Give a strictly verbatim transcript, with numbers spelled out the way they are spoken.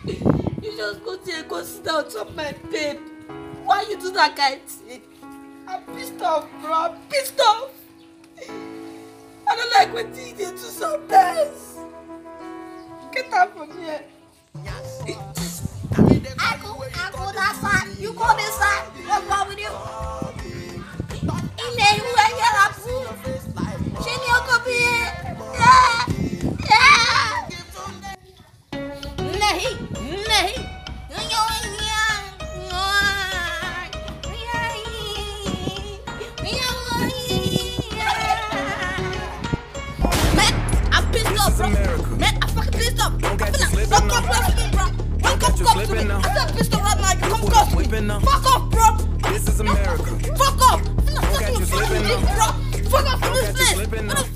You just go there and go sit down on my babe. Why you do that kind of thing? I'm pissed off, bro. I'm pissed off. I don't like what you do sometimes. Get out from here. I go, I go that side. You go this side. What's wrong with you? In there, you are here. She need to be here. Yeah, yeah. Nahi, nahi. Bro. Man, I fucking pissed off. Don't get you slipping now. Don't get you slipping now. I said pissed off right now. You come close to me. Fuck off, bro. This is America. Fuck off. Don't get you slipping now. Fuck off from this place.